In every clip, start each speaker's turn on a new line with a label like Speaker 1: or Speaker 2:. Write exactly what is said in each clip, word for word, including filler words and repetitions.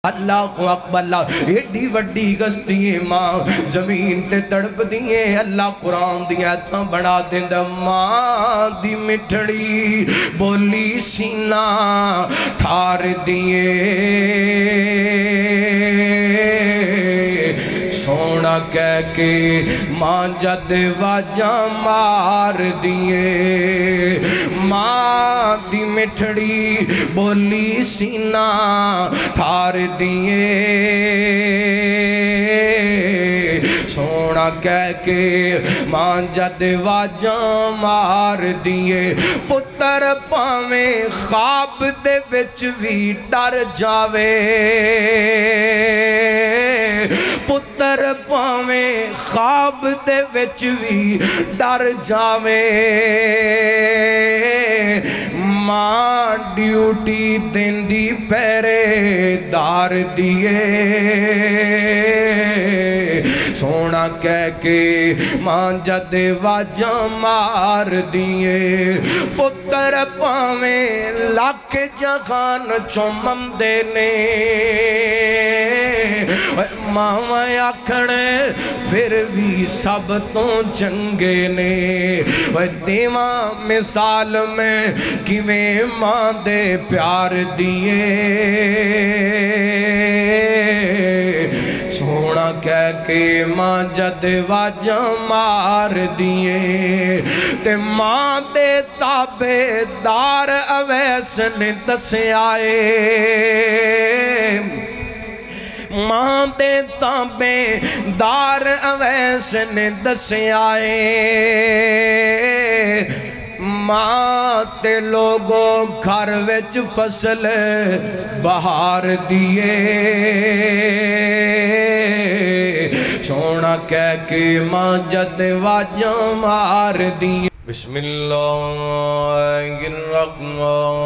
Speaker 1: اللہ کو اکبر اللہ ایڈی وڈی گستی ماں زمین تے تڑپ دیئے اللہ قرآن دیا تا بڑا دیندہ ماں دی مٹھڑی بولی سینہ ٹھار دیئے سونا کہہ کے ماں جد واجہ مار دیئے ماں دی مٹھڑی بولی سینہ ٹھار دیئے سونا کہہ کے ماں جد واجہ مار دیئے پتر پاویں خواب دے وچ وی ڈر جاوے پتر پاویں خواب دے وچ وی ڈر جاوے ماں ڈیوٹی دیندی پیرے دار دیئے سونا کہہ کے ماں جد واجہ مار دیئے پتر پاویں لاکھ جہان چومندے نے ماں آکھڑے پھر بھی سب تو چنگے نے دیواں مثال میں کیویں ماں دے پیار دیئے سونا کہہ کے ماں جد واجہ مار دیئے تے ماں دے تابے دار اویس نے دسے آئے ماں دے تابے دار اویس نے دسے آئے ماں تے لوگوں گھر وچ فصل بہار دیئے سونا کہہ کے ماں جد واجہ مار دیئے بسم اللہ الرحمن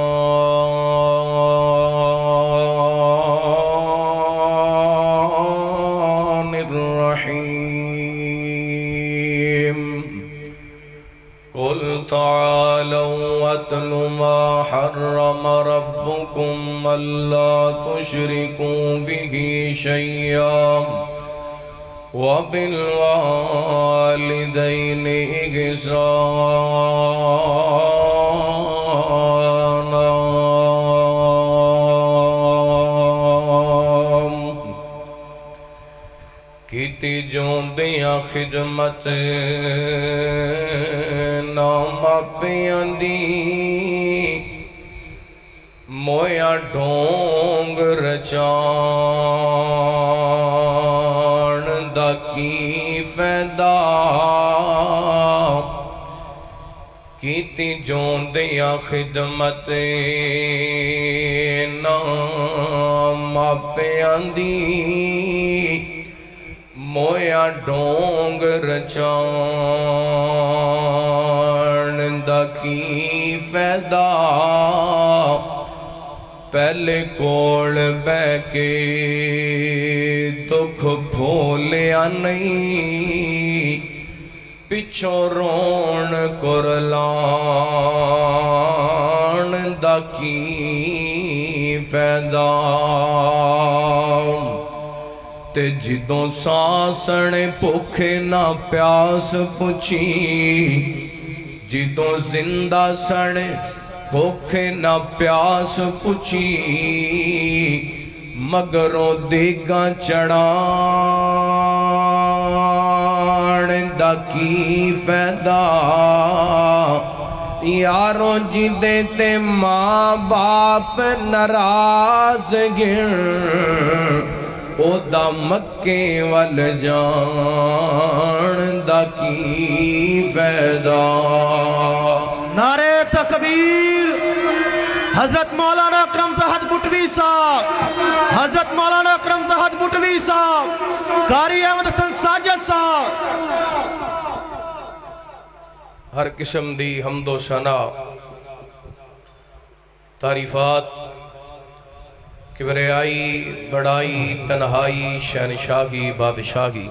Speaker 1: تعالوا واتلوا ما حرم ربكم ألا تشركوا به شيئا وبالوالدين إحسانا کیتی جوندیاں خدمت ماپیاں دی مویا ڈھونگ رچان دا کی فیدہ کیتی جوندیاں خدمت ماپیاں دی مویا ڈھونگ رچان دا کی فیدہ پہلے کوڑ بے کے دکھ بھولیا نہیں پچھو رون کرلان دا کی فیدہ تے جدوں ساسنے پوکھے نہ پیاس پچھی جدوں زندہ سنے پوکھے نہ پیاس پچھی مگروں دیگاں چڑھان دا کی فیدہ یاروں جدے تے ماں باپ ناراض گن او دا مکے وال جان دا کی فیدہ
Speaker 2: نعرہ تکبیر حضرت مولانا اکرم صاحب بٹوی صاحب حضرت مولانا اکرم صاحب بٹوی صاحب قاری احمد حسن ساجد صاحب
Speaker 1: ہر قسم دی حمد و ثنا تعریفات کبریائی بڑائی تنہائی شہنشاہی بادشاہی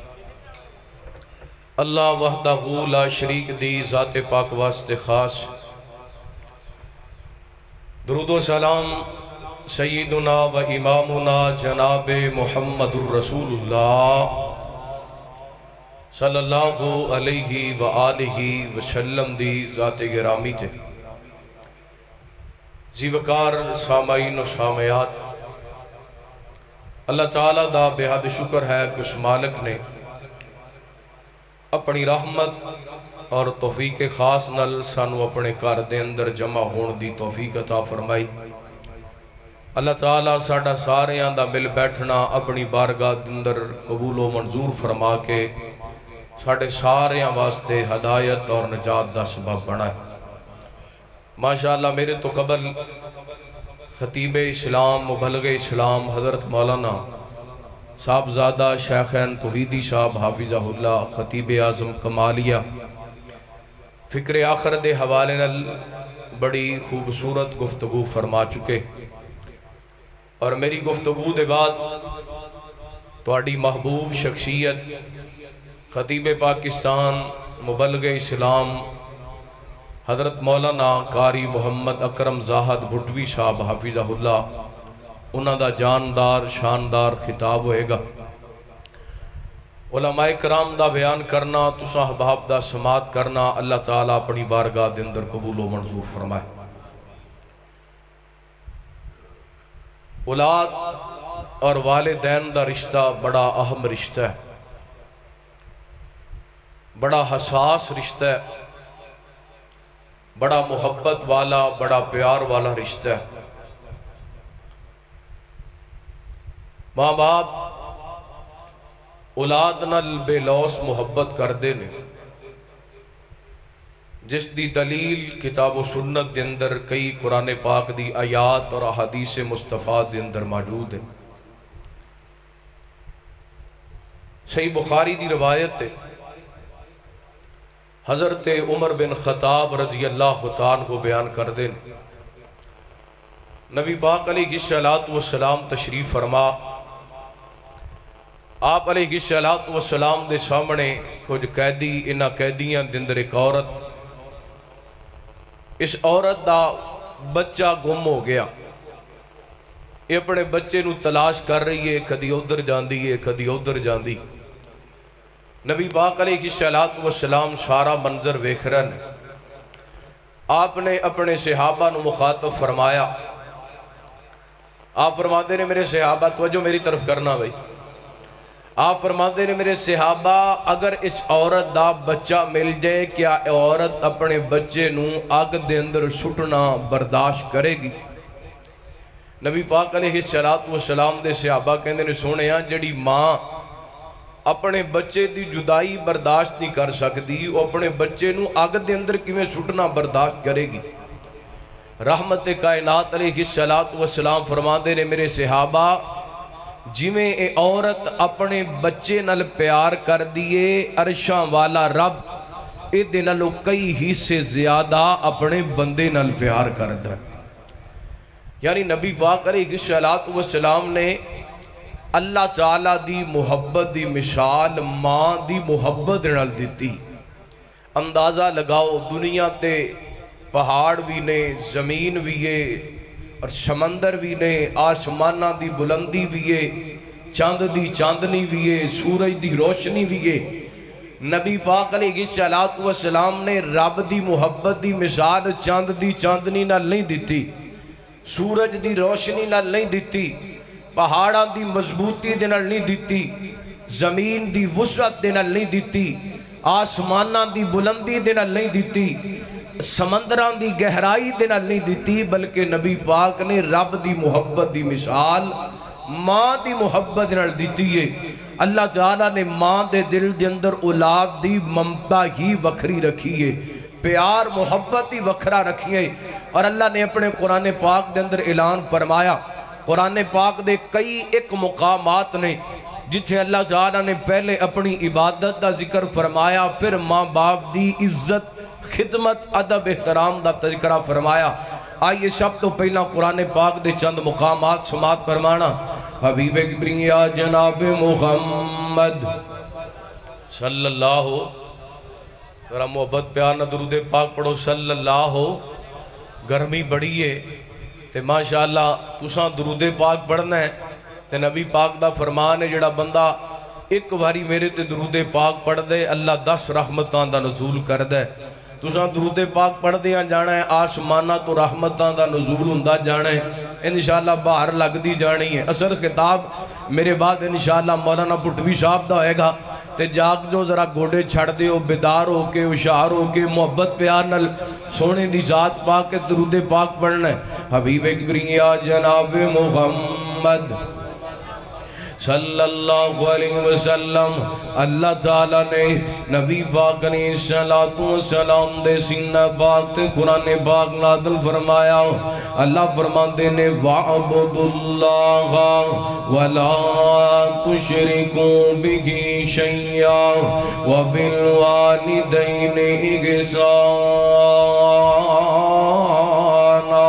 Speaker 1: اللہ وحدہ لا شریک دی ذات پاک واسطے خاص درود و سلام سیدنا و امامنا جناب محمد الرسول اللہ صلی اللہ علیہ وآلہ وسلم دی ذات گرامی تے زیوکار سامعین و سامعات، اللہ تعالیٰ دا بے حد شکر ہے کہ اس مالک نے اپنی رحمت اور توفیق خاص نل سانو اپنے گھر دے اندر جمع ہون دی توفیق عطا فرمائی۔ اللہ تعالیٰ ساڈا ساریاں دا مل بیٹھنا اپنی بارگاہ دے اندر قبول و منظور فرما کے ساڑھے ساریاں واسطے ہدایت اور نجات دا سبب بنا ہے۔ ماشاءاللہ میرے تو قبل خطیب اسلام مبلغ اسلام حضرت مولانا صاحبزادہ شیخین توحیدی صاحب حافظہ اللہ خطیب اعظم کمالیہ فکر آخر دے حوالے نال بڑی خوبصورت گفتگو فرما چکے، اور میری گفتگو دے بعد تواڈی محبوب شخصیت خطیب پاکستان مبلغ اسلام حضرت مولانا قاری محمد اکرم زاہد بھٹوی صاحب حافظہ اللہ انہاں دا جاندار شاندار خطاب ہوئے گا۔ علماء کرام دا بیان کرنا، تساں احباب دا سماعت کرنا اللہ تعالیٰ اپنی بارگاہ دے اندر قبول و منظور فرمائے۔ اولاد اور والدین دا رشتہ بڑا اہم رشتہ ہے، بڑا حساس رشتہ ہے، بڑا محبت والا بڑا پیار والا رشتہ ہے۔ ماں باپ اولاد نال بے لوس محبت کر دے نے، جس دی دلیل کتاب و سنت دے اندر کئی قرآن پاک دی آیات اور احادیث مصطفیٰ دے اندر موجود ہے۔ صحیح بخاری دی روایت ہے، حضرت عمر بن خطاب رضی اللہ عنہ کو بیان کر دیں، نبی پاک علیہ السلام تشریف فرما، آپ علیہ السلام دے سامنے کچھ قیدی، انہاں قیدیاں دندر ایک عورت، اس عورت دا بچہ گم ہو گیا، یہ اپنے بچے نو تلاش کر رہی ہے، کدی ادھر جاندی ہے کدی ادھر جاندی۔ نبی پاک علیہ السلام سارا منظر ویکھ رہے ہیں، آپ نے اپنے صحابہ نو مخاطب فرمایا، آپ فرماتے ہیں میرے صحابہ، توجہ میری طرف کرنا بھائی، آپ فرماتے ہیں میرے صحابہ اگر اس عورت دا بچہ مل جائے کیا عورت اپنے بچے نو آگ دے اندر سٹنا برداشت کرے گی؟ نبی پاک علیہ السلام دے صحابہ کہندے نے سونے ہاں جڑی ماں اپنے بچے دی جدائی برداشت نہیں کر سکتی، وہ اپنے بچے نو آگ دے اندر کیویں سٹنا برداشت کرے گی؟ رحمت کائنات علیہ السلام فرماندے نے میرے صحابہ جویں اے عورت اپنے بچے نال پیار کر دیے، عرشاں والا رب اے دے نالوں کئی ہی سے زیادہ اپنے بندے نال پیار کردا ہے۔ یعنی نبی پاک علیہ السلام نے اللہ تعالیٰ دی محبت دی مثال ماں دی محبت نال دیتی۔ اندازہ لگاؤ دنیا تے پہاڑ بھی نے، زمین بھی ہے اور سمندر بھی نے، آسمانہ دی بلندی بھی ہے، چاند دی چاندنی بھی ہے، سورج دی روشنی بھی ہے۔ نبی پاک علیہ السلام نے رب دی محبت دی مثال چاند دی چاندنی نال نہیں دیتی، سورج دی روشنی نال نہیں دیتی، پہاڑاں دی مضبوطی دے نال نہیں دیتی، زمین دی وسعت دے نال نہیں دیتی، آسماناں دی بلندی دے نال نہیں دیتی، سمندران دی گہرائی دے نال نہیں دیتی، بلکہ نبی پاک نے رب دی محبت دی مثال ماں دی محبت نال دیتی ہے۔ اللہ تعالیٰ نے ماں دے دل دے اندر اولاد دی ممتا ہی وکھری رکھی ہے، پیار محبت ہی وکھرا رکھی ہے، اور اللہ نے اپنے قرآن پاک دے اندر اعلان فرمایا۔ قرآن پاک دے کئی ایک مقامات نے جتھے اللہ تعالیٰ نے پہلے اپنی عبادت دا ذکر فرمایا، پھر ماں باپ دی عزت خدمت ادب احترام دا تذکرہ فرمایا۔ آئیے سب تو پہلا قرآن پاک دے چند مقامات سماعت فرمانا۔ حبیب کبریا جناب محمد صلی اللہ ذرا محبت پیار نہ درود پاک پڑھو صلی اللہ۔ گرمی بڑی ہے تے ماشاءاللہ تساں درود پاک پڑھنا ہے تے نبی پاک دا فرمان ہے جڑا بندہ ایک واری میرے تے درود پاک پڑھ دے اللہ دس رحمتاں دا نزول کر دے تساں درود پاک پڑھ دیاں جانا ہے آسمانہ تو رحمتاں دا نزول ہوندا جانا ہے انشاءاللہ باہر لگ دی جانی ہے اثر خطاب میرے بعد انشاءاللہ مولانا پٹوی صاحب دا ہوئے گا تے جاگ جو ذرا گوڑے چھڑ دے ہو بیدار ہو کے اشار ہو کے محبت پیار نل سونے دی ذات پاک کے درود پاک پڑھنا ہے حبیب اکبریہ جناب محمد صلی اللہ علیہ وسلم اللہ تعالیٰ نے نبی پاک نے صلاۃ و سلام دے سینہ پاک تے قرآن پاک نازل فرمایا اللہ فرماندے نے وَعْبُدُ اللَّهَ وَلَا تُشْرِكُوا بِهِ شَيْئًا وَبِالْوَالِدَيْنِ إِحْسَانًا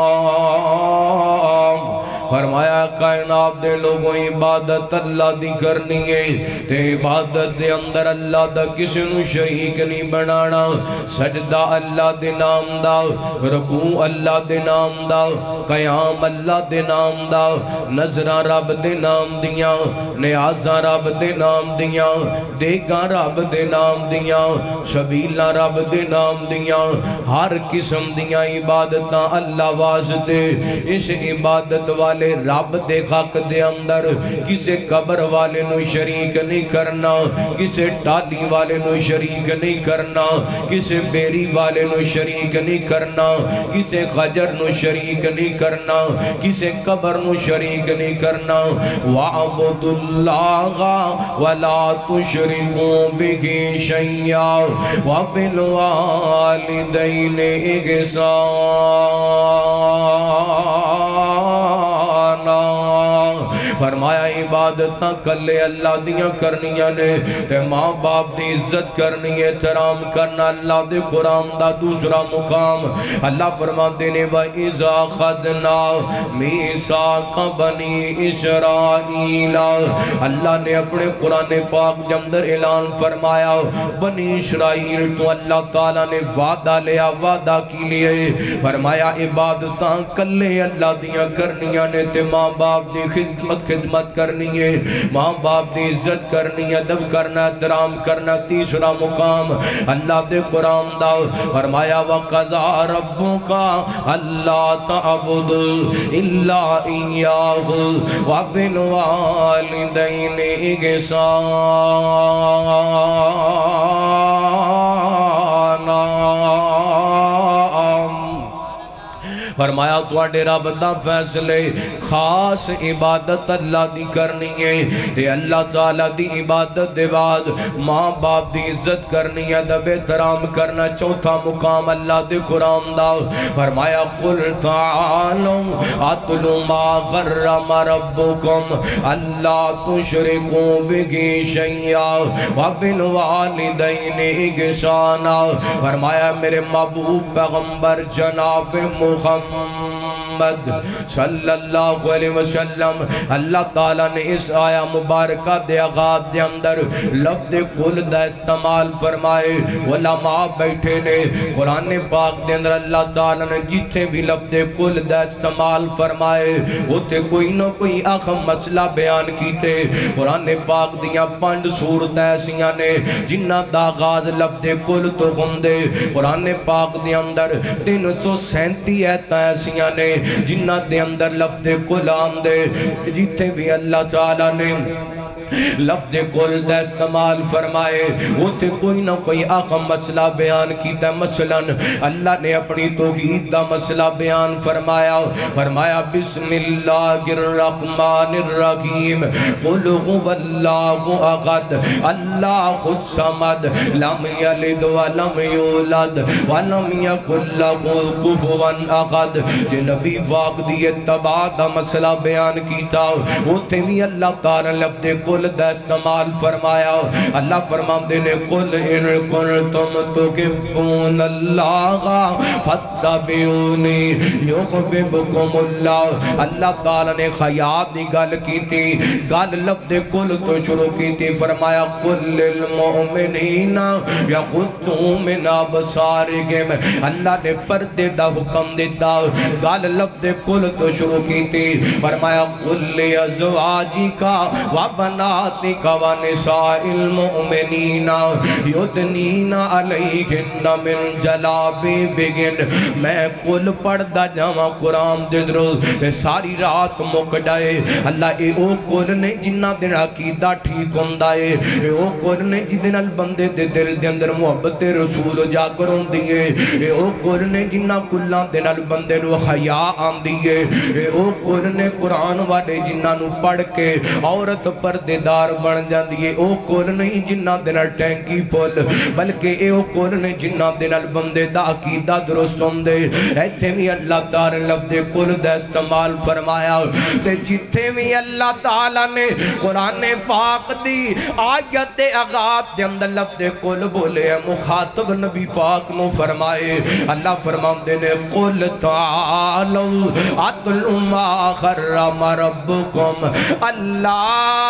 Speaker 1: فرمایا کائنات دے لوگوں عبادت اللہ دی کرنی ہے تے عبادت دے اندر اللہ دا کسی نو شریک نہیں بنانا سجدہ اللہ دے نام دا رکوع اللہ دے نام دا قیام اللہ دے نام دا نظرہ رب دے نام دیاں نیازہ رب دے نام دیاں دیگاں رب دے نام دیاں شبیلہ رب دے نام دیاں ہر قسم دیاں عبادتاں اللہ واسطے اس عبادت والے رب دے حق دے اندر کسے قبر والے نو شریک نہیں کرنا کسے ٹالی والے نو شریک نہیں کرنا کسے بیری والے نو شریک نہیں کرنا کسے خجر نو شریک نہیں کرنا کسے قبر نو شریک نہیں کرنا وَعْبُدُ اللَّهَ وَلَا تُشْرِكُوا بِهِ شَيْئًا وَبِالْوَالِدَيْنِ إِحْسَانًا فرمایا عبادت نہ کلے اللہ دیاں کرنیاں نے تے ماں باپ دی عزت کرنی ہے احترام کرنا اللہ دے قرآن دا دوسرا مقام اللہ فرماتے نے وَإِذَا خَدْنَا مِيثَاقَ بَنِي إِسْرَائِيلَ اللہ نے اپنے قرآن پاک کے اندر اعلان فرمایا بنی اسرائیل تو اللہ تعالیٰ نے وعدہ لیا وعدہ کی لیے فرمایا عبادتاں کلے اللہ دیاں کرنیاں نے تے ماں باپ دی خدمت خدمت کرنی ہے ماں باپ دی عزت کرنی ہے ادب کرنا احترام کرنا تیسرا مقام اللہ دے قرآن دا فرمایا وَقَضَىٰ رَبُّكَ أَلَّا تَعْبُدُوا إِلَّا إِيَّاهُ وَبِالْوَالِدَيْنِ إِحْسَانًا فرمایا تواڈے رب دا فیصلے خاص عبادت اللہ دی کرنی ہے تے اللہ تعالیٰ دی عبادت دے بعد ماں باپ دی عزت کرنی ہے ادب احترام کرنا چوتھا مقام اللہ دے قرآن دا فرمایا قُلْ تَعَالُوا أَتْلُ مَا حَرَّمَ رَبُّكُمْ أَلَّا تُشْرِكُوا بِهِ شَيْئًا وَبِالْوَالِدَيْنِ إِحْسَانًا فرمایا میرے محبوب پیغمبر جناب محمد محمد صلی اللہ علیہ وسلم اللہ تعالیٰ نے اس آیا مبارکہ دے آغاز دے اندر لفظ قل دا استعمال فرمائے علماء بیٹھے نے قرآن پاک دے اندر اللہ تعالیٰ نے جتنے بھی لفظ قل دا استعمال فرمائے ہوتے کوئی نہ کوئی اہم مسئلہ بیان کیتے قرآن پاک دیا پانڈ صورت ایسیاں نے جنہ دا آغاز لفظ قل تو گمدے قرآن پاک دے اندر تین سو سینتی ایتا ایسیاں نے جنہ دے اندر لفظ قل آندے جتے بھی اللہ تعالیٰ نے لفظ قل دا استعمال فرمائے ہوتے کوئی نہ کوئی اہم مسئلہ بیان کیتا مثلا اللہ نے اپنی توحید دا مسئلہ بیان فرمایا فرمایا بسم اللہ الرحمن الرحیم قل هو اللہ احد اللہ الصمد لم یلد ولم یولد ولم یکن لہ کفوا احد جو نبی پاک دی اتباع دا مسئلہ بیان کیتا ہوتے بھی اللہ تعالی لفظ قل کل دا استعمال فرمایا اللہ فرماندے نے قل ان کنتم تحبون اللہ فاتبعونی یحببکم اللہ اللہ تعالیٰ نے خیات دی گل کی تھی گل لفظ کل تو شروع کی تھی فرمایا قل للمؤمنین یغضوا من ابصارہم اللہ نے پردے دا حکم دیتا گل لفظ کل تو شروع کی تھی فرمایا قل لازواجک وبناتک ونساء المؤمنین یدنین علیہن من جلابیبہن میں قل پڑھدا جاواں قرآن دے درو ساری رات مک جائے اللہ اے او قل نے جنہ دن عقیدہ ٹھیک ہوندا اے اے او قل نے جدے نال بندے دے دل دے اندر محبت رسول جا کر ہوندی ہے اے او قل نے جنہ کلاں دے نال بندے نو حیا آندی ہے اے او قل نے قرآن والے جنہ نو پڑھ کے عورت پردے دار بن جاندی ہے او قل نہیں جنہ دے نال ٹینکی پھل بلکہ اے او قل نے جنہ دے نال بندے دا عقیدہ درست ہوندے ایتھے بھی اللہ تعالی لفظ قل دا استعمال فرمایا تے جتھے بھی اللہ تعالیٰ نے قرآن پاک دی آیت آغاز دے اندر لفظ قل بولے مخاطب نبی پاک نو فرمائے اللہ فرماندے نے قل تعالوا اتل ما حرم ربکم اللہ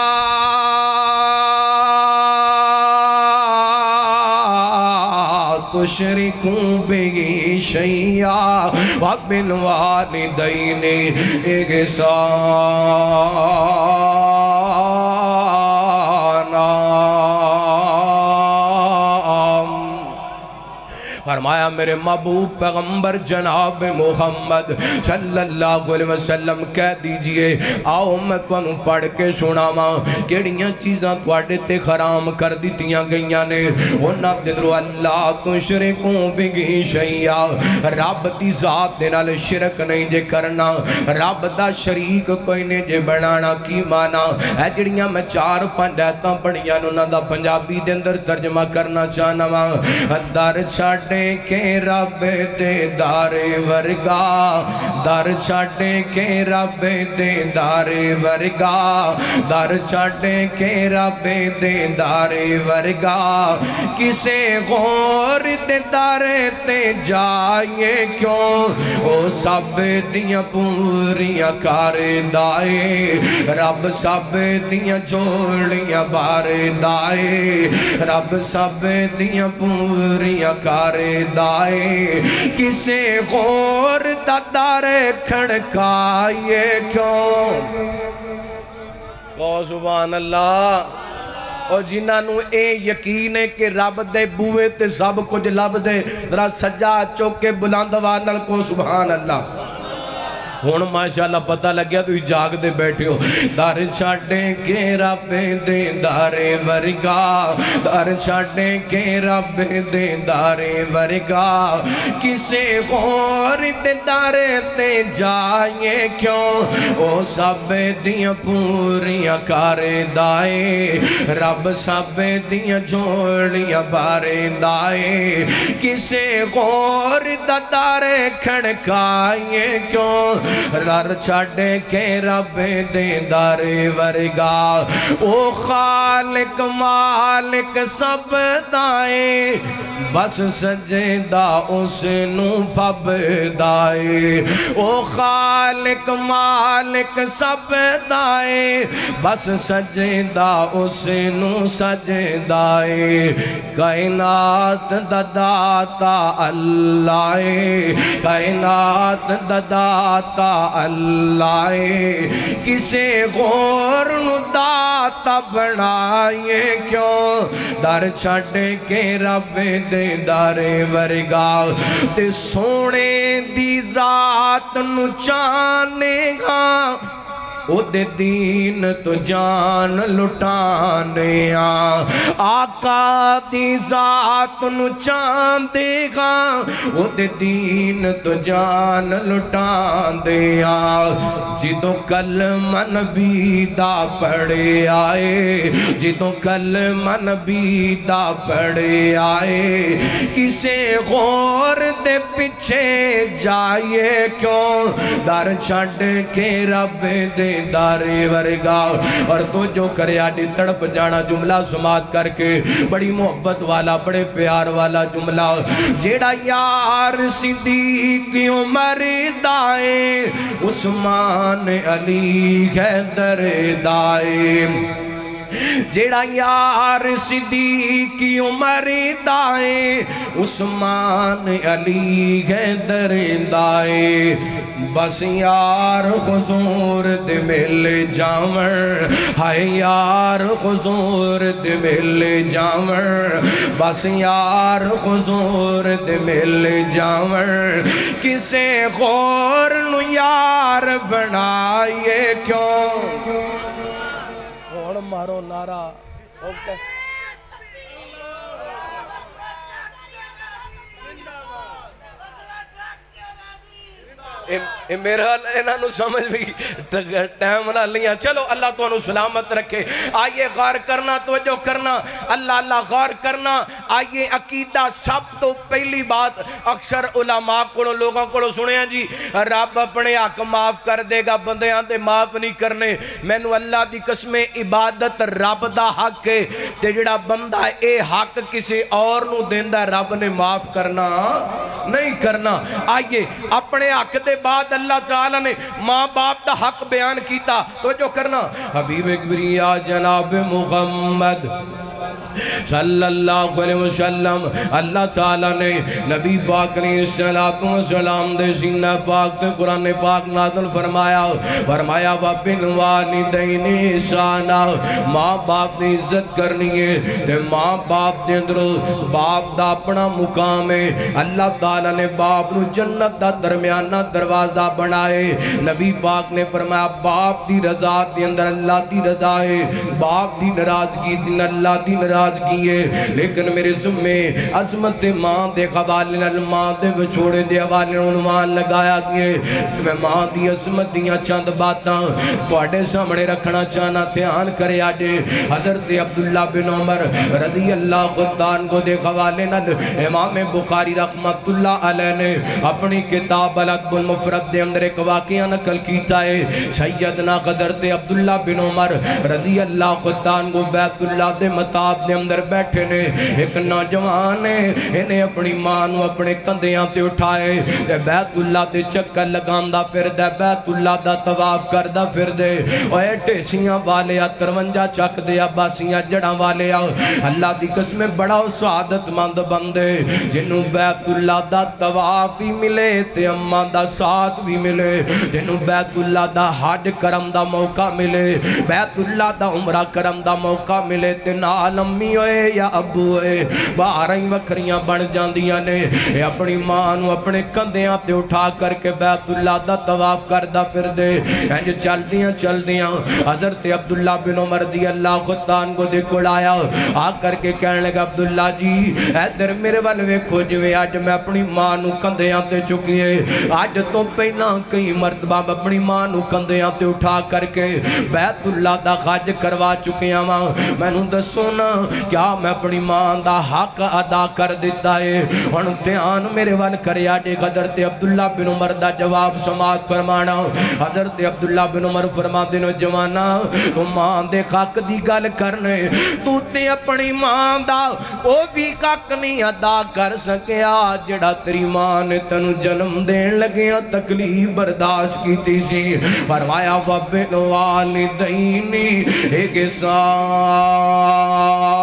Speaker 1: تشرکوا به شیئا وبالوالدین احسانا فرمایا میرے محبوب پیغمبر جناب محمد صلی اللہ علیہ وسلم کہہ دیجئے آؤ میں تمہیں پڑھ کے سناواں کیڑیاں چیزاں تواڈے تے حرام کر دتیاں گئیاں نے انہاں دے درو اللہ تشرکوا به شیئا رب دی ذات دے نال شرک نہیں جے کرنا رب دا شریک کوئی نہیں جے بنانا کی مانا اے جڑیاں میں چار پنج ایتاں پڑھیاں انہاں دا پنجابی دے اندر ترجمہ کرنا چاہنا وا در چھاڑے کے رب دے دارے ورگا در چھاڑے کے رب دے دارے ورگا در چھاڑے کے رب دے دارے ورگا کسے غور دے دارے تے جائے کیوں او سب دیاں پوریاں کارے دائے رب سب دیاں جوڑیاں بارے دائے رب سب دیاں پوریاں کارے دائے کسے غور دادارے کھڑکائے کیوں کہو سبحان اللہ اور جنہاں نو اے یقین ہے کہ رب دے بوئے تے سب کچھ لب دے ذرا سجا چوکے بلندوانل کو سبحان اللہ ہون ماشاءاللہ پتہ لگیا تو جاگ دے بیٹھے ہو در چھاڑے کے رب دے دارے ورگا در چھاڑے کے رب دے دارے ورگا کسے غور دے دارے تے جائے کیوں او سب دیاں پوریاں کارے دائے رب سب دیاں جوڑیاں بارے دائے کسے غور دے دارے کھڑکائے کیوں رر چھاڑے کے رب دے دارے ورگا او خالق مالک سب دائے بس سجدہ اس نو پب دائے او خالق مالک سب دائے بس سجدہ اس نو سجدائے کائنات دداتا اللہ کائنات دداتا اللہ کسے غور نو داتا بنائے کیوں در چھڑ کے رب دے دارے ورگا تے سونے دی ذات نو چانے گا او دے دین تو جان لٹانے آقا دی ذات نو چان دے گا او دے دین تو جان لٹانے جدو کلمہ نبی دا پڑے آئے جدو کلمہ نبی دا پڑے آئے کسے غور دے پچھے جائے کیوں در چھڑ کے رب دے دارے ورگا اور تو جو کرے آڈی تڑپ جانا جملہ سماعت کر کے بڑی محبت والا بڑے پیار والا جملہ جیڑا یار صدیق عمر دائے عثمان علی حیدر دائے جیڑا یار صدیق عمر دائے عثمان علی حیدر دائے بس یار حضور دے مل جاور ہائے یار حضور دے مل جاور بس یار حضور دے مل جاور کسے غور نو یار بنائیے کیوں مارو نارا اوکے اے میرا انہاں نو سمجھ بھی ٹائم نہ لیاں چلو اللہ تو انہوں سلامت رکھے آئیے غور کرنا توجہ کرنا اللہ اللہ غور کرنا آئیے عقیدہ سب تو پہلی بات اکثر علماء کو لوگوں کو سنے ہیں جی رب اپنے حق معاف کر دے گا بندے آتے معاف نہیں کرنے میں نو اللہ دی قسم عبادت رب دا حق ہے تے جڑا بندہ اے حق کسی اور نو دیندہ رب نے معاف کرنا نہیں کرنا آئیے اپنے حق دے بعد اللہ تعالیٰ نے ماں باپ دا حق بیان کیتا تو جو کرنا حبیب اکبریہ جناب محمد صلی اللہ علیہ وسلم اللہ تعالیٰ نے نبی پاک علیہ السلام دے سینہ پاک تے قرآن پاک نازل فرمایا فرمایا وَبِنْ وَالِدَيْنِ إِحْسَانًا ماں باپ نے عزت کرنی ہے تے ماں باپ دے اندر باپ دا اپنا مقام ہے اللہ تعالیٰ نے باپ نو جنت دا درمیانہ دروازہ بنائے نبی پاک نے فرمایا باپ دی رضا دے اندر اللہ دی رضا ہے باپ دی ناراضگی دے اللہ دی ناراضگی کیے لیکن میرے ذمے عظمت ماں دے قوالن الماں دے بچوڑے دے حوالے عنوان لگایا کیے میں ماں دی عظمت دیاں چند باتاں توڑے سامنے رکھنا چاہنا تھیان کرے آجے حضرت عبداللہ بن عمر رضی اللہ خدان کو دے قوالن امام بخاری رحمت اللہ علیہ نے اپنی کتاب الادب المفرد دے اندر ایک واقعہ نقل کیتا ہے سیدنا حضرت عبداللہ بن عمر رضی اللہ خدان کو بیت اللہ دے مطاب دے اندر بیٹھے نے ایک نوجوان نے انہیں اپنی ماں نو اپنے کندیاں تے اٹھائے تے بیت اللہ دے چکر لگاندہ پھر دے بیت اللہ دا طواف کردہ پھر دے اوے ٹیسیاں والے آ ترونجا چک دے عباسیاں جڑاں والے آ اللہ دی قسم بڑا سعادت مند بندے جنہوں بیت اللہ دا طواف بھی ملے تے اماں دا ساتھ بھی ملے جنہوں بیت اللہ دا حج کرم دا موقع ملے بیت اللہ دا عمرہ کرم دا موقع ملے تے نال امی ہوئے یا ابو ہوئے باہریں وکریاں بن جاندیاں نے اے اپنی ماں نو اپنے کندیاں تے اٹھا کر کے بیت اللہ دا طواف کردہ پھر دے انج چل دیاں چل دیاں حضرت عبداللہ بن عمر دی اللہ خطان کو دے کھڑ آیا آ کر کے کہنے لگا عبداللہ جی اے در میرے والوے کھوجوے آج میں اپنی ماں نو کندیاں تے چکیے آج تو پہنا کئی مرتبہ اپنی ماں نو کندیاں تے اٹھا کر کے بیت اللہ دا خاج کروا چکیاں ماں میں نو دسونا کیا میں اپنی ماں دا حق ادا کر دیتا ہے ان دھیان میرے وال کرے آجے حضرت عبداللہ بن عمر دا جواب سماعت فرمانا حضرت عبداللہ بن عمر فرما دینو جوانا تو ماں دے حق دی گل کرنے تو تے اپنی ماں دا او بھی حق نہیں ادا کر سکیا جڑا تیری ماں نے تنو جنم دین لگیا تکلیف برداشت کی تیسی فرمایا وَبِنْ وَالِدَيْنِ ایک ساتھ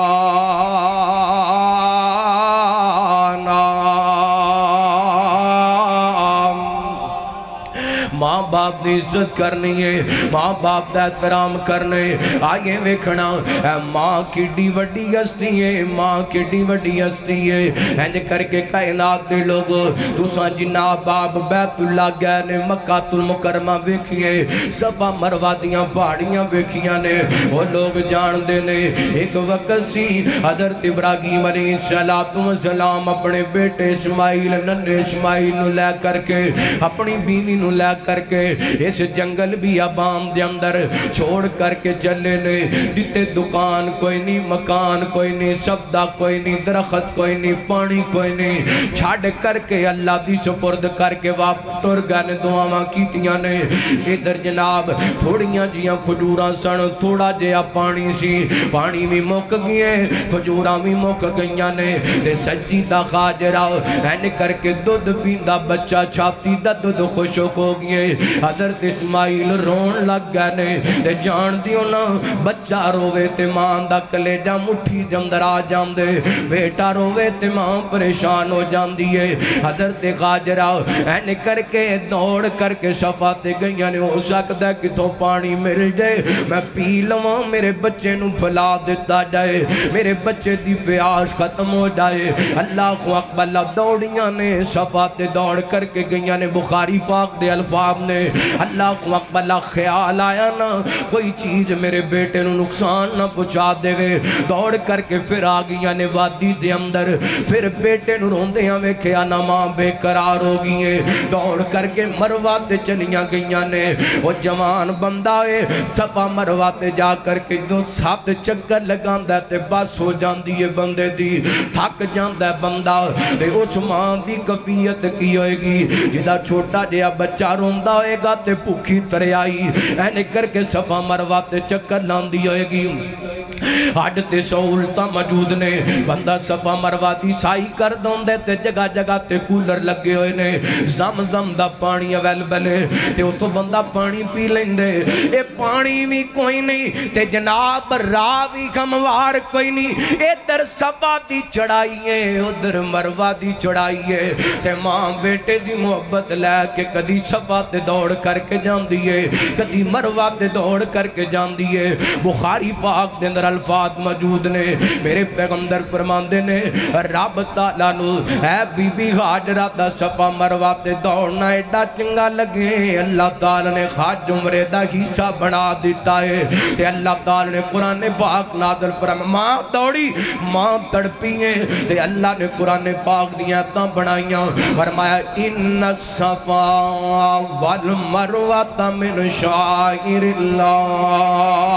Speaker 1: ماں باپ دی عزت کرنی ہے ماں باپ دا احترام کرنے آئیے ویکھنا اے ماں کڈی وڈی ہستی ہے ماں کڈی وڈی ہستی ہے انج کر کے کائنات دے لوگو تساں جنہ باپ بیت اللہ گئے نے مکہ المکرمہ ویکھیے صفا مروہ دیاں پہاڑیاں ویکھیاں نے وہ لوگ جان دے نے ایک وقت سی حضرت ابراہیم علیہ السلام اپنے بیٹے اسماعیل ننے اسماعیل نو لے کر کے اپنی بیوی نو لے کر کے اس جنگل بھی ابام دے اندر چھوڑ کر کے چلے نے دیتے دکان کوئی نہیں مکان کوئی نہیں سبدہ کوئی نہیں درخت کوئی نہیں پانی کوئی نہیں چھاڑ کر کے اللہ دی سپرد کر کے واپس ٹر گئے دعاواں کیتیاں نے ادھر جناب تھوڑیاں جیاں کھجوراں سن تھوڑا جیا پانی سی پانی بھی مک گئے کھجوراں بھی مک گئیاں نے تے سجی دا خاجرہ این کر کے دودھ پیندہ بچہ چھاپتی دا دودھ خوشک ہو گئے حضرت اسماعیل رون لگ گئے نے تے جان دیو نا بچہ روے تے ماں دا کلیجہ مٹھی جمدر آ جام دے بیٹا روے تے ماں پریشان ہو جام دیئے حضرت خاجرہ این کر کے دوڑ کر کے شفاتے گئیاں نے ہو سکتا ہے کہ تو پانی مل جائے میں پی لواں میرے بچے نو پھلا دیتا جائے میرے بچے دی پیاس ختم ہو جائے اللہ اکبر دوڑیاں نے شفاتے دوڑ کر کے گئیاں نے بخاری پاک دے الفاظ نے اللہ اکبر خیال آیا نا کوئی چیز میرے بیٹے نو نقصان نہ پہنچا دے وے دوڑ کر کے پھر آگیاں نے وادی دے اندر پھر بیٹے نو روندیاں ویکھیا نا ماں بے قرار ہو گئی دوڑ کر کے مرواتے چلیاں گئیاں نے وہ جوان بندہ ہے صفا مرواتے جا کر کے دو سات چکر لگاندہ ہے تے بس ہو جاندی ہے بندے دی تھک جاندہ ہے بندہ تے اس ماں دی کفیت کی ہوئے گی جدہ چھوٹا جیا بچہ روندہ ہوئے گا تے پوکھی ترے آئی اینے کر کے صفا مرواتے چکر لاندی ہوئے گی آڈتے سہولتہ موجود نے بندہ صفا مرواتی سائی کر دون دیتے جگہ جگہ تے کولر لگے ہوئے نے زم زم دا پانی اویل بلے تے وہ تو بندہ پانی پی لیندے اے پانی بھی کوئی نہیں تے جناب راوی کموار کوئی نہیں اے در صفا دی چڑھائیے ادھر مروا دی چڑھائیے تے ماں بیٹے دی محبت لے کے کدی صفا تے دوڑ کر کے جان دیئے کدی مروا تے دوڑ کر کے جان دیئے بخاری پاک دے اندر الفاظ موجود نے میرے پیغمبر فرماندے نے رب تعالیٰ نو اے بی بی حاجرہ دا صفا مروا تے دوڑنا ایڈا چنگا لگے اللہ تعالیٰ نے خاج عمرے دا حصہ بنا دیتا ہے تے اللہ تعالیٰ نے قرآن پاک نازل فرما ماں دوڑی ماں تڑپی ہیں تے اللہ نے قرآن پاک دیا تا بنائیاں فرمایا ان الصفا والمروہ من شعائر اللہ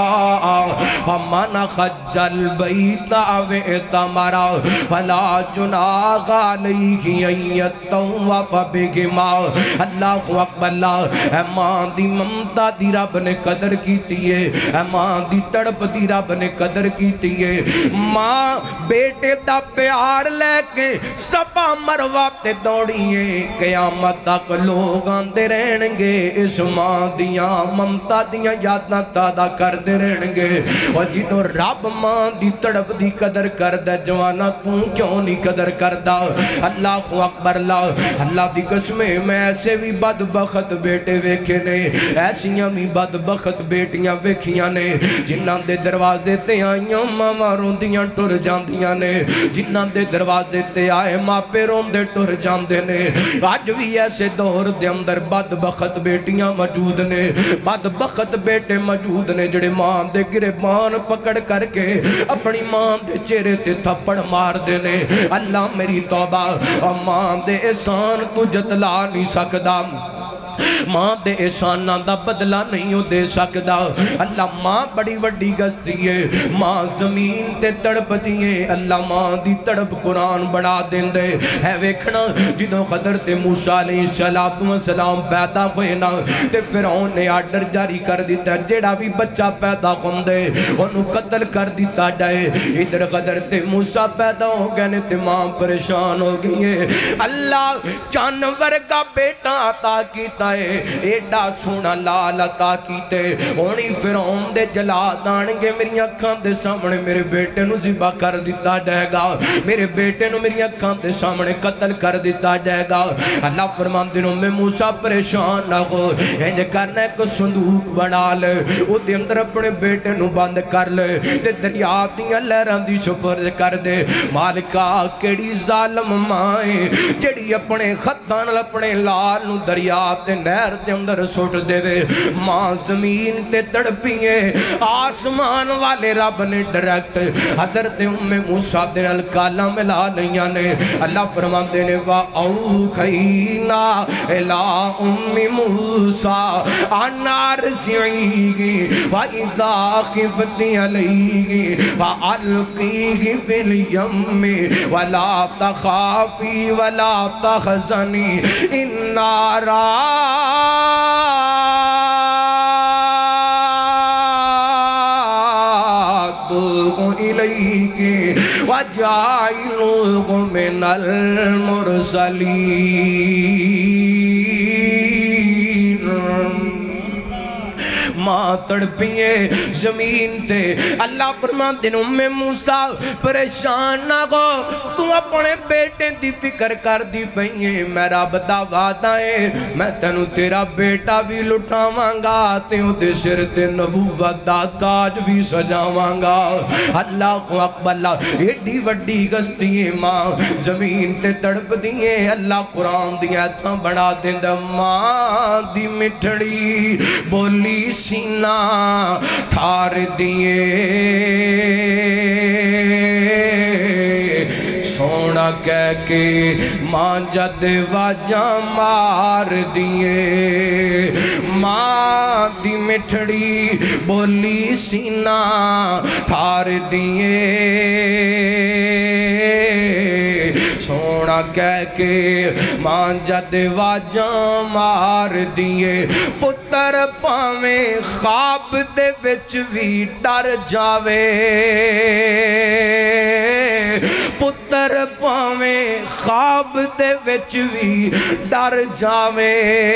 Speaker 1: فمن خج البیت او اعتمر فلا جناح علیہ ان یطوف بہما اللہ اکبر اللہ اے ماں دی ممتا دی رب نے قدر کیتی ہے اے ماں دی تڑپ دی رب نے قدر کیتی ہے ماں بیٹے دا پیار لے کے صفا مروا تے دوڑیے قیامت تک لوگ آندے رہن گے اس ماں دیاں ممتا دیاں یاداں تازہ کردے رہن گے اور جنہوں رب ماں دی تڑپ دی قدر کردہ جوانا توں کیوں نہیں قدر کردہ اللہ اکبر اللہ اللہ دی قسمیں میں ایسے بھی بدبخت بیٹے ویکھے نے ایسیاں بھی بدبخت بیٹیاں ویکھیاں نے جنہاں دے دروازے تے آئیاں ماما روندیاں ٹر جاندیاں نے جنہاں دے دروازے تے آئے ماپے روندے ٹر جاندے نے آج بھی ایسے دور دے اندر بدبخت بیٹیاں موجود نے بدبخت بیٹے موجود نے جڑے ماں دے گریبان پکڑ کر کے اپنی ماں دے چہرے تے تھپڑ مار دینے اللہ میری توبہ اور ماں دے احسان تو جتلا نہیں سکدا ماں دے احسانہ دا بدلہ نہیں ہو دے سکدا اللہ ماں بڑی وڈی گستی ہے ماں زمین تے تڑپ دیئے اللہ ماں دی تڑپ قرآن بڑھا دیں دے ہے ویکھنا جنہوں حضرت موسیٰ علیہ السلام پیدا ہوئے نا تے فرعون نے آرڈر جاری کر دیتا جیڑا بھی بچہ پیدا ہوں دے انہوں قتل کر دیتا جائے ادھر حضرت موسیٰ پیدا ہو گئے نے تے ماں پریشان ہو گئی ہے اللہ جانور کا بیٹا عطا کیتا ایڈا سونا لال عطا کیتے ہونی فرعون دے جلاد آنگے میری اکھان دے سامنے میرے بیٹے نو ذبح کر دیتا جائے گا میرے بیٹے نو میری اکھان دے سامنے قتل کر دیتا جائے گا اللہ فرمان دنوں میں موسیٰ پریشان نہ ہو انج کرنا ایک صندوق بنا لے او دے اندر اپنے بیٹے نو بند کر لے تے دریاب دیاں لہران دی سپرد کر دے مالکہ کیڑی ظالم مائیں جڑی اپنے خطان اپنے لال نو دریاب تے نہر دے اندر سٹ دے وے ماں زمین تے تڑپیے آسمان والے رب نے ڈائریکٹ حضرت ام موسیٰ دے نال کالا ملا لیاں نے اللہ فرماندے نے وا اوحینا الی ام موسیٰ ان ارضعیہ واذا خفت علیہ والقیہ فی الیم ولا تخافی ولا تحزنی انا رادوہ الیک وجاعلوہ من المرسلین ماں تڑپیے زمین تے اللہ فرمان دن ام موسیٰ پریشان نہ گو تو اپنے بیٹے دی فکر کر دی پئیے میرا بدا وعدہ ہے میں تنو تیرا بیٹا بھی لٹاواں گا تیوں دے سر تے نبوت دا تاج بھی سجاواں گا اللہ کو اقبال ایڈی وڈی گستی ماں زمین تے تڑپ دیئے اللہ قرآن دیا تھا بڑا دن دا ماں دی مٹھڑی بولی سینہ ٹھار دیئے سونا کہہ کے ماں جد واجہ مار دیئے ماں دی مٹھڑی بولی سینہ ٹھار دیئے سونا کہہ کے ماں جد واجہ مار دیئے پتر پاویں خواب دے وچ بھی ڈر جاوے پتر پاویں خواب دے وچ بھی ڈر جاوے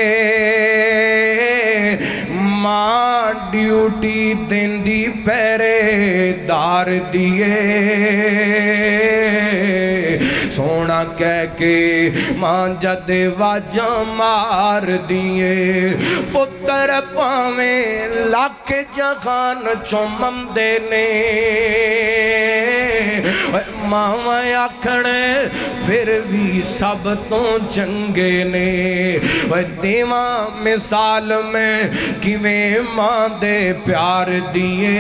Speaker 1: ماں ڈیوٹی دن دی پیرے دار دیئے سونا کہہ کے ماں جد واجہ مار دیئے پتر پاویں لاکھ جہان چومم دینے ماں آکھڑے پھر بھی سب تو چنگے نے دیواں مثال میں کیویں ماں دے پیار دیئے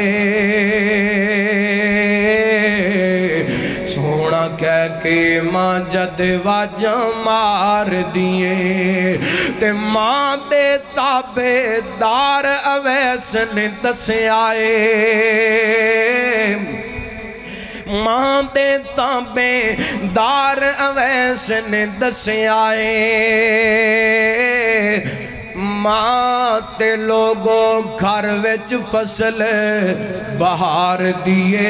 Speaker 1: سونا کہہ کے ماں جد واجہ مار دیئے تے ماں دے تابے دار اویس نے دسے آئے ماں دے تابے دار اویس نے دسے آئے ماں تے لوگوں گھر وچ فصل بہار دیئے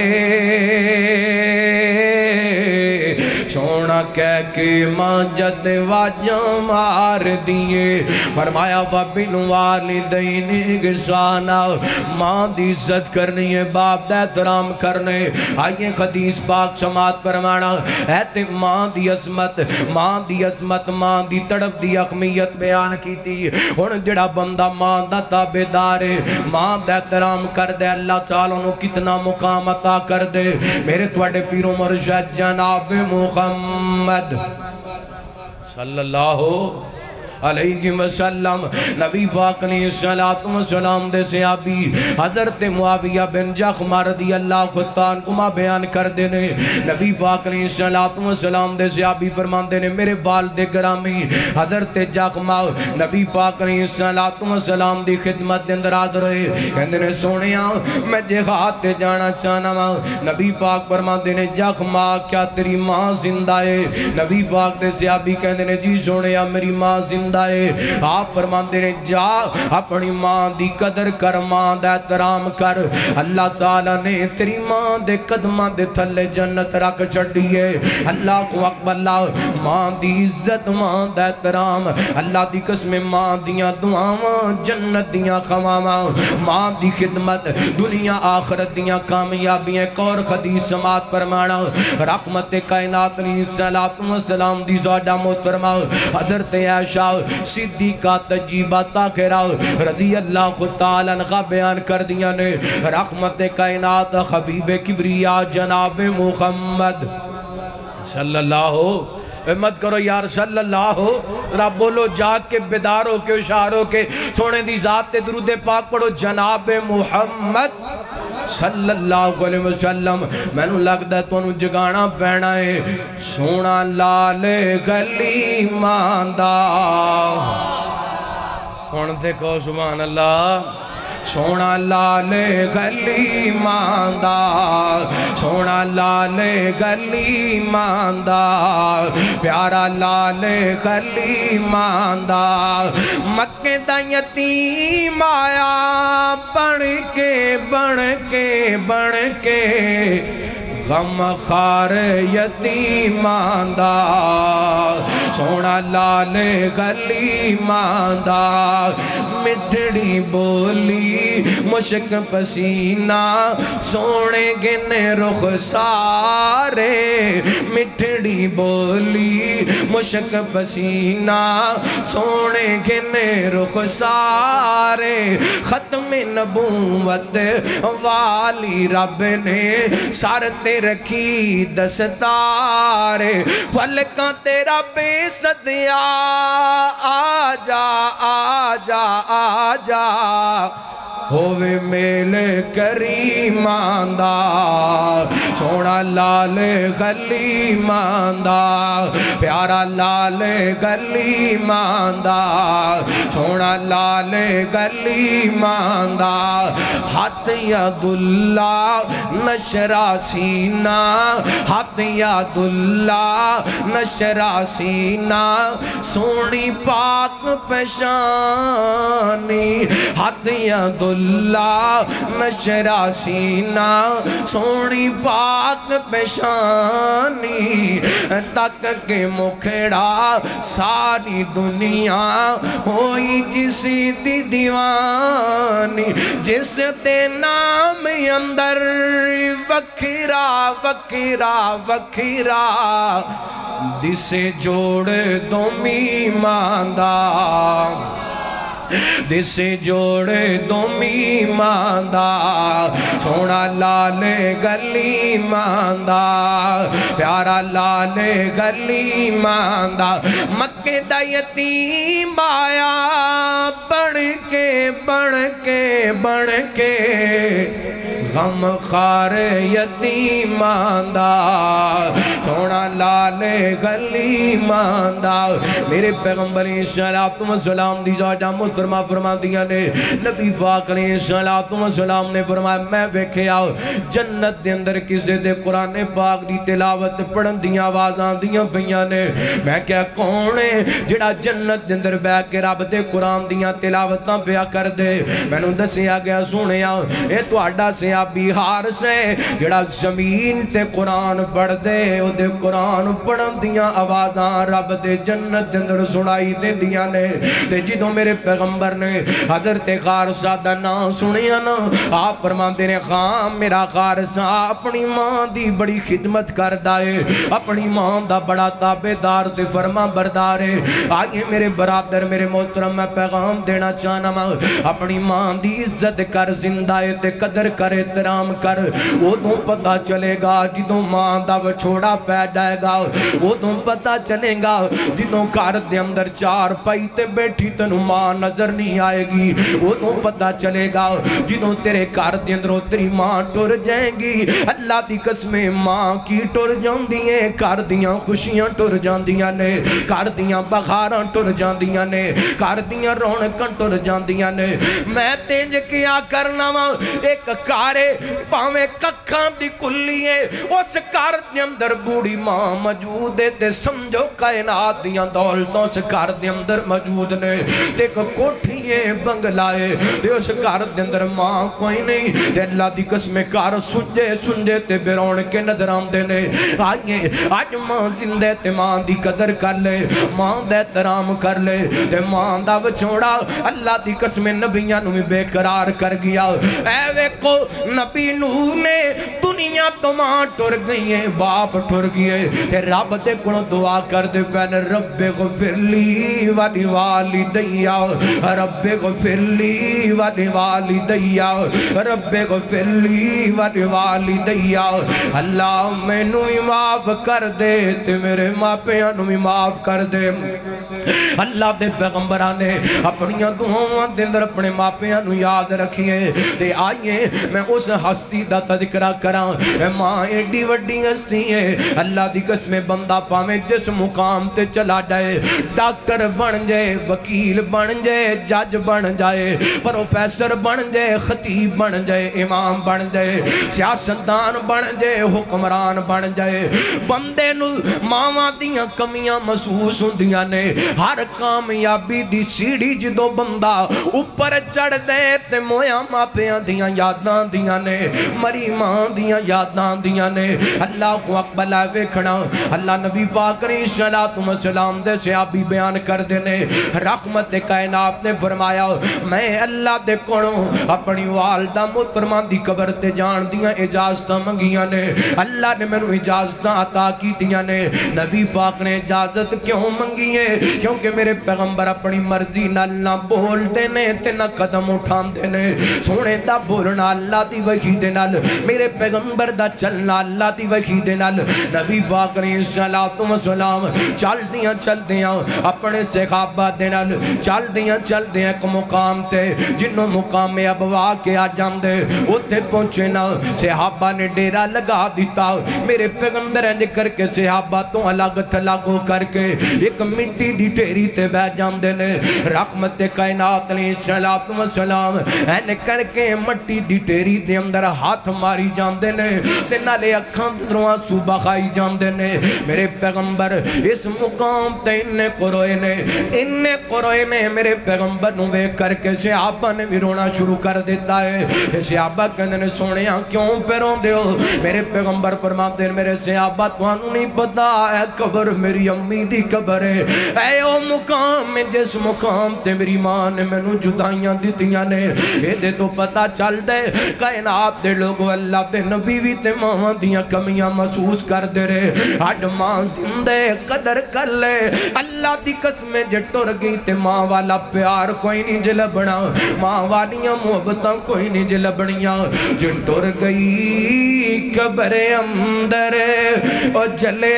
Speaker 1: سونا کہہ کے ماں جد واجہ مار دیئے فرمایا وَبِالْوَالِدَيْنِ إِحْسَانًا ماں دی عزت کرنی ہے باپ دا احترام کرنے آئیے حدیث پاک سماعت فرمانا ایتے ماں دی عظمت ماں دی عظمت ماں دی تڑپ دی اخمیت بیان کی تھی ہن جڑا بندہ ماں دا تابعدار ہے ماں دا احترام کر دے اللہ تعالیٰ انہوں کتنا مقام عطا کر دے میرے توڑے پیروں مرشد جناب محمد صلی اللہ علیہ وسلم نبی پاک نے السلام دے صحابی حضرت معاویہ بن جخم رضی اللہ خطان کما بیان کر دینے نبی پاک نے السلام دے صحابی فرمان دینے میرے والد گرامی حضرت جخم نبی پاک نے السلام دی خدمت دے اندر آدھ رہے کہندے سونیاں میں جہاد تے جانا چاہنا ماں نبی پاک فرمان دینے جخم کیا تیری ماں زندہ ہے نبی پاک دے صحابی کہندے جی سونیاں میری ماں زندہ ہے آپ فرمان دینے جا اپنی ماں دی قدر کر ماں دا احترام کر اللہ تعالیٰ نے تیری ماں دے قدمان دے تھلے جنت رکھ چھڑی ہے اللہ کو اکبر اللہ ماں دی عزت ماں دا احترام اللہ دی قسم ماں دیاں دعاواں جنت دیاں خواواں ماں دی خدمت دنیا آخرت دیاں کامیابیاں کور حدیث سماعت فرمانا رحمت کائنات علیہ السلام دی زوجہ محترمہ حضرت عائشہ صدیقہ تجیبہ تاخرہ رضی اللہ تعالیٰ عنہ بیان کر دیا نے رحمت کائنات حبیب کبریاء جناب محمد صلی اللہ مت کرو یار صلی اللہ ہو رب بولو جاگ کے بیدار ہو کے اشار ہو کے سونے دی ذات تے درود پاک پڑھو جناب محمد صلی اللہ علیہ وسلم میں نو لگتا ہے تو انہوں جگانا پینا ہے سونا لال گلی ماندہ کونتے کو سبحان اللہ سونا لال گلی ماندہ سونا لال گلی ماندہ پیارا لال گلی ماندہ مکے دا یتیم آیا بن کے بن کے بن کے غم خار یتیم آندہ سونا لال گلی ماندہ مٹھڑی بولی مشک پسینہ سونے گنے رخ سارے مٹھڑی بولی مشک پسینہ سونے گنے رخ سارے ختم نبوت والی رب نے سار تے رکھی دستارے فلکاں تیرا بے صدیا آجا آجا آجا ہووے میل کریم آندہ سونا لال گلی ماندہ پیارا لال گلی ماندہ سونا لال گلی ماندہ ہاتھ یاد اللہ نشرہ سینہ ہاتھ یاد اللہ نشرہ سینہ سونی پاک پیشانی ہاتھ یاد اللہ نشرہ سینہ سونی پاک پیشانی تک کے مکھڑا ساری دنیا ہوئی جسی دی دیوانی جس تے نام اندر وکھرا وکھرا وکھرا دسے جوڑ دومی ماندہ دسے جوڑے دومی ماندہ سونا لال گلی ماندہ پیارا لال گلی ماندہ مکے دا یتیم آیا بڑھ کے بڑھ کے بڑھ کے غم خار یتیم ماندہ سونا لال گلی ماندہ میرے پیغمبر صلی اللہ دی جاجہ محترمہ فرما دیا نے نبی پاک علیہ السلام نے فرمایا میں بیکھے آؤ جنت دے اندر کسے دے قرآن پاک دی تلاوت پڑھن دیا آوازاں دیا پہیاں نے میں کیا کونے جڑا جنت دے اندر بیٹھ کے رب دے قرآن دیا تلاوتاں پیا کر دے میں نو دسیا گیا سونے آؤ اے تو آڈا سے بیہار سے جڑا زمین تے قرآن پڑھ دے او دے قرآن پڑھن دیا آوازاں رب دے جنت دے اندر سنائی دے دیا نے تے جدوں میرے پیغمبر نے حضرت خارسہ دا نام سنیا نا آپ فرماندے نے خام میرا خارسہ اپنی ماں دی بڑی خدمت کر دائے اپنی ماں دا بڑا تابدار تے فرما بردارے آئیے میرے برادر میرے محترم میں پیغام دینا چاہنا ماں اپنی ماں دی عزت کر زندائے تے قدر کر احترام کر وہ تو پتہ چلے گا جدوں ماں دا وچھوڑا پہ جائے گا وہ تو پتہ چلے گا جدوں کار دے اندر چار پائی تے بیٹھی تنو ماں نظر نہیں آئے گی وہ تو پتہ چلے گا جدوں تیرے کار دے اندروں تیری ماں ٹر جائیں گی اللہ دی قسمیں ماں کی ٹر جان دیئے کار دیاں خوشیاں ٹر جان دیاں نے کار دیاں بخاراں ٹر جان دیاں نے کار دیاں رونکاں ٹر جان دیاں نے میں تینج کیا کرنا ماں ایک کارے پاویں ککھاں دی کلیے اس کار دے اندر بوڑی ماں موجود ہے تے سمجھو کائنات دیاں دولتوں سے کار دے اندر موجود نے تے کوٹھیے بنگلائے تے اس کار دے اندر ماں کوئی نہیں تے اللہ دی قسمیں کار سنجے سنجے تے بیرون کے نظر آمدے نے آئیے آج ماں زندے تے ماں دی قدر کر لے ماں دے احترام کر لے تے ماں دا وچھوڑا اللہ دی قسمیں نبیاں نو بے قرار کر گیا اے وے کو نبی نو نے دنیا دنیا تو ماں ٹر گئی ہے باپ ٹر گئے تے رب دے کولوں دعا کر دے پین رب غفر لی ولی والدیا رب غفر لی ولی والدیا رب غفر لی ولی والدیا اللہ میں نو ہی معاف کر دے تے میرے ماں پیاں نو ہی معاف کر دے اللہ دے پیغمبران نے اپنی دعاواں دے اندر اپنے ماں پیاں نو یاد رکھیے تے آئیے میں اس ہستی دا تذکرہ کراں ماں ایڈی وڈی ہستی ہے اللہ دی قسم بندہ پاویں جس مقام تے چلا جائے ڈاکٹر بن جائے وکیل بن جائے جج بن جائے پروفیسر بن جائے خطیب بن جائے امام بن جائے سیاستدان بن جائے حکمران بن جائے بندے نو ماواں دیاں کمیاں محسوس ہوندیاں نے ہر کامیابی دی سیڑھی جدو بندہ اوپر چڑھ دے تے مویا ماں پیاں دیاں یاداں دیاں نے مری ماں دیاں یاداں دیاں نے اللہ کو اقبلہ ویکھنا اللہ نبی پاک علیہ السلام دے صحابی بیان کر دینے رحمت کائنات نے فرمایا میں اللہ دے کونوں اپنی والدہ محترمہ دی قبر تے جان دیاں اجازتاں منگیاں نے اللہ نے مینوں اجازتاں عطا کی دیاں نے نبی پاک نے اجازت کیوں منگی ہے کیونکہ میرے پیغمبر اپنی مرضی نال نہ بول دینے تے نہ قدم اٹھان دینے سونے دا بولنا اللہ دی وحی دے نال میرے پیغمبر دا چلنا اللہ دی وحی دے نال نبی پاک علیہ السلام چل دیاں چل دیاں اپنے صحابہ دے نال چل دیاں چل دیاں ایک مقام تے جنہوں مقام ابوا کے آ جاندے اتے پہنچے نا صحابہ نے ڈیرا لگا دیتا میرے پیغمبر نے کر کے صحابہ تو الگ تھلاگو کر کے ایک مٹی دی ٹیری تے بہ جاندے نے رحمت کائنات علیہ السلام اینے کر کے مٹی دی ٹیری دے اندر ہاتھ ماری جاندے نے تے نالے اکھاں درواں صوبہ خائی جاندے نے میرے پیغمبر اس مقام تے انہیں قروئے نے انہیں قروئے نے میرے پیغمبر نو بے کر کے صحابہ نے بھی رونا شروع کر دیتا ہے صحابہ کہنے نے سونیاں کیوں پہ رون دے ہو میرے پیغمبر فرماتے ہیں میرے صحابہ تو انہوں نہیں پتا ہے قبر میری امی دی قبر ہے اے او مقام میں جس مقام تے میری ماں نے میں نو جدائیاں دیتیاں نے اے دے تو پتا چل دے کائنات دے لوگو اللہ دے نبی بھی تے ماں دیاں کمیاں محسوس کر دے رہے آج ماں زندے قدر کر لے اللہ دی قسمیں جٹر گئی تے ماں والا پیار کوئی نہیں جلبنا ماں والیاں محبتاں کوئی نہیں جلبنیاں جٹر گئی قبر اندر او جلے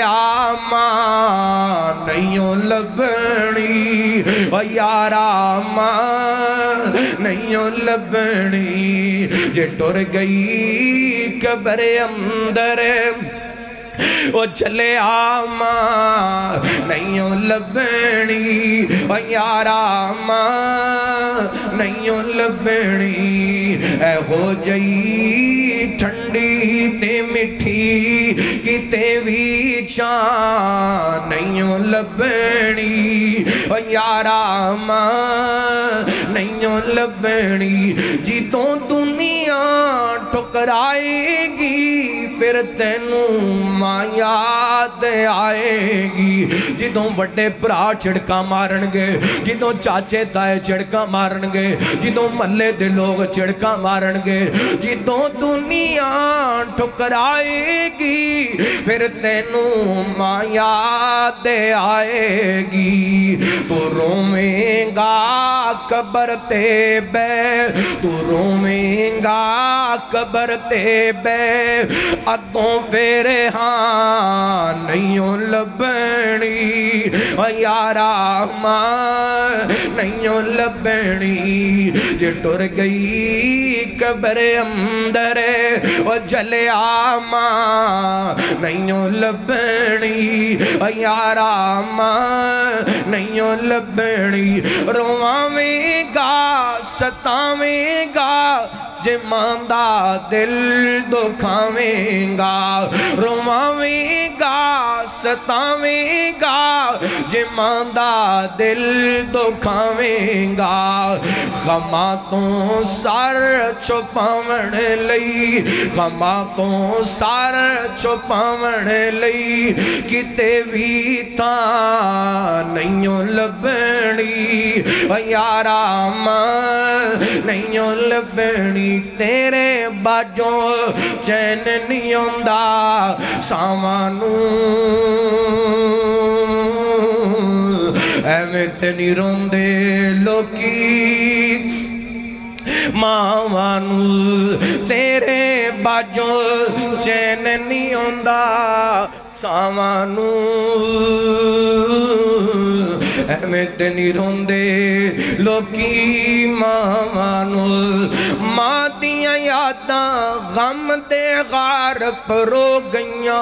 Speaker 1: آماں نہیں لبنی او یارا ماں نہیں لبنی جٹر گئی قبر اندر او چلے آماں نہیں لبنی او یارا ماں نہیں لبنی اے ہو جئی ٹھنڈی تے مٹھی کتے بھی چاں نہیں لبنی او یارا ماں نہیں لبنی جیتوں دنیا ٹھکرائے گی پھر تینوں ماں یاد آئے گی جدوں وڈے پرا چڑکا مارن گے جدوں چاچے تائے چڑکا مارن گے جدوں ملے دے لوگ چڑکا مارن گے جدوں دنیا ٹھکرائے گی پھر تینوں ماں یاد آئے گی تو رومیں گا قبر تے بے تو رومیں گا قبر تے بے ادوں فیرے ہاں نہیں لبنی و یارا ماں نہیں لبنی جے ٹر گئی قبر اندر و جلے آماں نہیں لبنی و یارا ماں نہیں لبنی رواں گا ستاویں گا جے ماندہ دل دکھاویں گا رواویں گا ستاویں گا جے ماں دا دل دکھاویں گا غماں تو سر چھپاون لئی غماں تو سر چھپاون لئی کتے بھی تھاں نہیں لبنی یارا ماں نہیں لبنی تیرے باجوں چین نہیں ہوندا سامانوں ایویں تے نہیں روندے لوکی ماوانو تیرے باجوں چین نہیں ہوندا سامانو ایویں تے نہیں روندے لوکی ماوانو ماں دیاں یاداں غم تے غار پرو گئیاں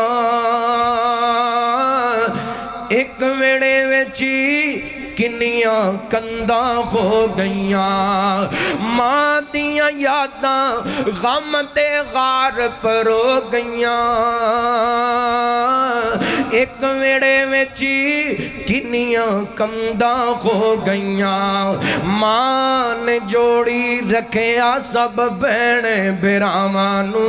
Speaker 1: ایک ویڑے ویچی کنیاں کنداں ہو گئیاں ماں دیاں یاداں غم تے غار پرو گئیاں ایک ویڑے ویچی کنیاں کنداں ہو گئیاں ماں نے جوڑی رکھیا سب بہنے براوانوں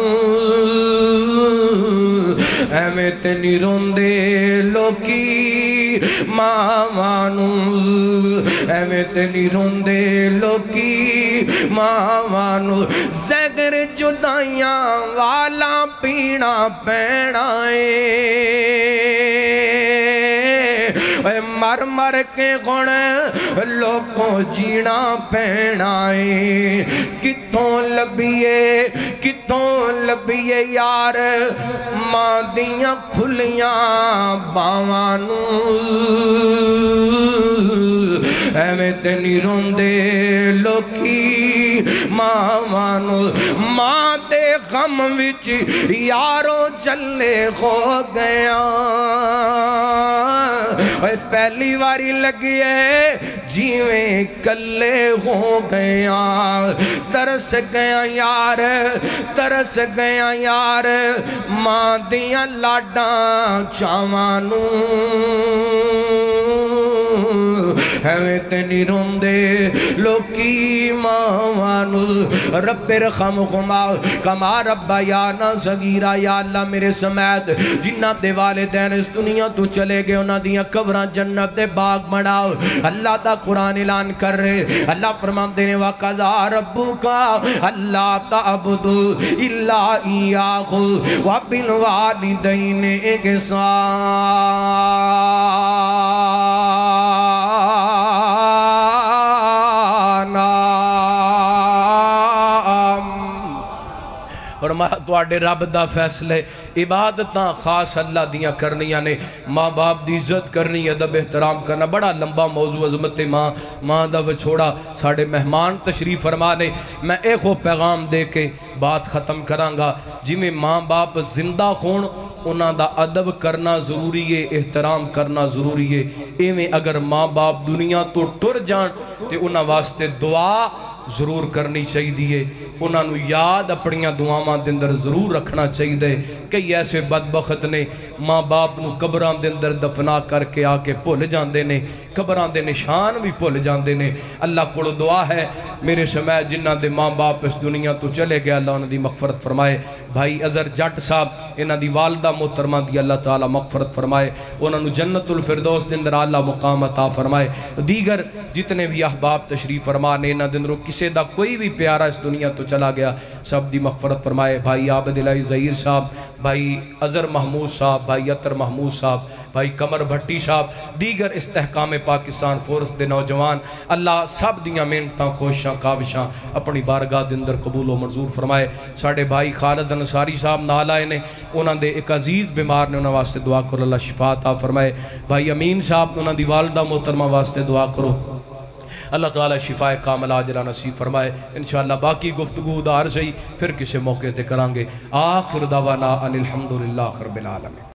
Speaker 1: ایویں تے نہیں روندے لوکی ماوانوں ایویں تے نہیں روندے لوکی ماوانوں زگر جدائیاں والا پینا پینائے مر مر کے گھن لوگوں جینا پینائے کتوں لبیے کتوں لبیے یار ماں دیاں کھلیاں باوانوں ایویں تے نہیں روندے لوکی ماوانوں ماں دے غم وچ یارو جلے ہو گیا پہلی واری لگی ہے جیویں کلے ہو گیا ترس گیا یار ترس گیا یار ماں دیاں لاڈاں چاوانوں ایویں تے نہیں روندے لوکی ماوانوں رب ارحمہما کما ربیانا صغیرا یا اللہ میرے سمیت جنہ دے والدین اس دنیا تو چلے گئے انہاں دیاں قبراں جنت دے باغ بناؤ اللہ تا قرآن اعلان کر رہے اللہ فرمان دینے وَقَضَىٰ رَبُّكَ أَلَّا تَعْبُدُوا إِلَّا إِيَّاهُ وَبِالْوَالِدَيْنِ فرمایا تواڈے رب دا فیصلے عبادتاں خاص اللہ دیاں کرنیاں نے ماں باپ دی عزت کرنی ادب احترام کرنا بڑا لمبا موضوع عظمت ماں ماں دا وچھوڑا ساڑھے مہمان تشریف فرمانے میں ایک وہ پیغام دے کے بات ختم کرانگا جی میں ماں باپ زندہ خون انہاں دا ادب کرنا ضروری ہے احترام کرنا ضروری ہے ایویں اگر ماں باپ دنیا تو ٹر جان تے انہاں واسطے دعا ضرور کرنی چاہیے انہاں نو یاد اپنیاں دعاواں دے اندر ضرور رکھنا چاہیے کئی ایسے بدبخت نے ماں باپ نو قبراں دے اندر دفنا کر کے آ کے بھول جاندے نے قبراں دے نشان بھی بھول جاندے نے اللہ کو دعا ہے میرے سمیت جنہ دے ماں باپ اس دنیا تو چلے گئے اللہ انہاں دی مغفرت فرمائے بھائی اظہر جٹ صاحب انہاں دی والدہ محترمہ دی اللہ تعالیٰ مغفرت فرمائے انہاں نو جنت الفردوس دے اندر اللہ مقام عطا فرمائے دیگر جتنے بھی احباب تشریف فرمانے انہاں دے اندروں کسے دا کوئی بھی پیارا اس دنیا تو چلا گیا سب دی مغفرت فرمائے بھائی عابد الہی ظہیر صاحب بھائی اظہر محمود صاحب بھائی عطر محمود صاحب بھائی کمر بھٹی صاحب دیگر استحکام پاکستان فورس دے نوجوان اللہ سب دیاں محنتاں کوشاں کاوشاں اپنی بارگاہ دے اندر قبول و منظور فرمائے ساڑھے بھائی خالد انصاری صاحب نال آئے نے انہاں دے ایک عزیز بیمار نے انہاں واسطے دعا کرو اللہ شفا عطا فرمائے بھائی امین صاحب انہاں دی والدہ محترمہ واسطے دعا کرو اللہ تعالیٰ شفا کامل عاجلہ نصیب فرمائے انشاءاللہ باقی گفتگو دار سے پھر کسی موقع تے کرانگے آخر دعوانا ان الحمدللہ رب العالمین.